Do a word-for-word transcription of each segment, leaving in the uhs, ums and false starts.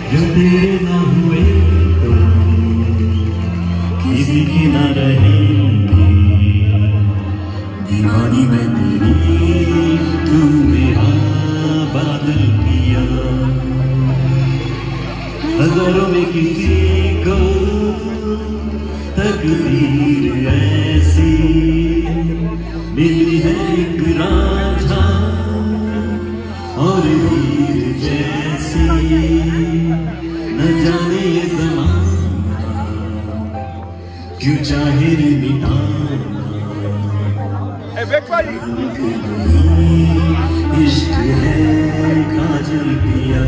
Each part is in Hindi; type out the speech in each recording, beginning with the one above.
जो तेरे ना हुए तो किसी की ना रहेंगे। दीवानी मैं तेरी, तू मेरा बादल पिया। हजारों में किसी को तकदीर ऐसी मिली है, एक रांझा और हीर जैसी। न जाने ये ज़माना क्यों चाहे रे मिटाना। इश्क है काजल पिया,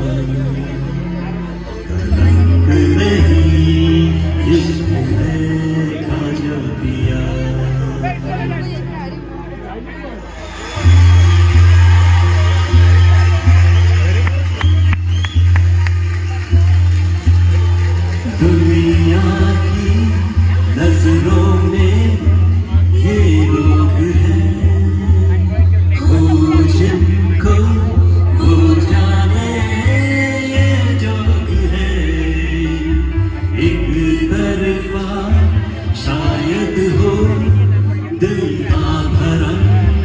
कलंक नहीं। इश्क है काजल पिया। दुनिया की नजरों में ये लोग हैं, वो जिनको वो जाने ये जोग है। एक तरफा शायद हो दिल का भरम,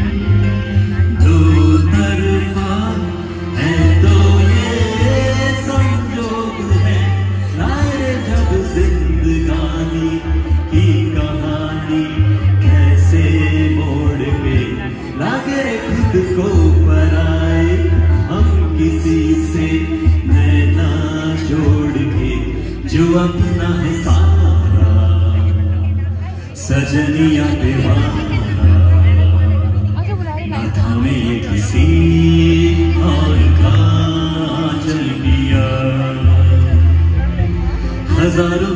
दो तरफा है तो ये संजोग है। लाए जब जिंदगानी की कहानी कैसे मोड़ पे लागे खुद को पराए। हम किसी से नैना जोड़ के जो अपना है सारा, सजनिया बेवारा ना थामे ये किसी और का चल पिया। हजारों